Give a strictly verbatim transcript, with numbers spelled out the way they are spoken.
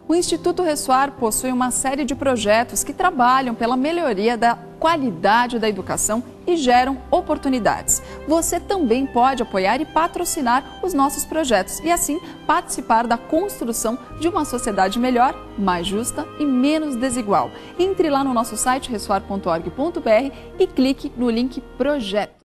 O Instituto Ressoar possui uma série de projetos que trabalham pela melhoria da qualidade da educação e geram oportunidades. Você também pode apoiar e patrocinar os nossos projetos e assim participar da construção de uma sociedade melhor, mais justa e menos desigual. Entre lá no nosso site ressoar ponto org ponto br e clique no link Projeto.